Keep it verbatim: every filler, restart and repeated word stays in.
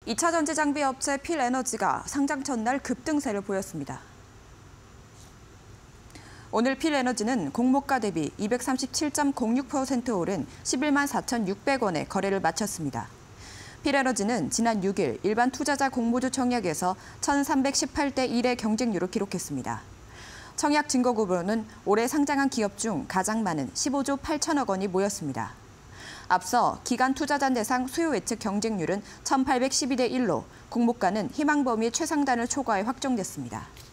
이 차 전지장비 업체 필에너지가 상장 첫날 급등세를 보였습니다. 오늘 필에너지는 공모가 대비 이백삼십칠 점 공육 퍼센트 오른 십일만 사천육백 원에 거래를 마쳤습니다. 필에너지는 지난 육 일 일반 투자자 공모주 청약에서 천삼백십팔 대 일의 경쟁률을 기록했습니다. 청약 증거구로는 올해 상장한 기업 중 가장 많은 십오조 팔천억 원이 모였습니다. 앞서 기관 투자자 대상 수요 예측 경쟁률은 천팔백십이 대 일로 공모가는 희망 범위 최상단을 초과해 확정됐습니다.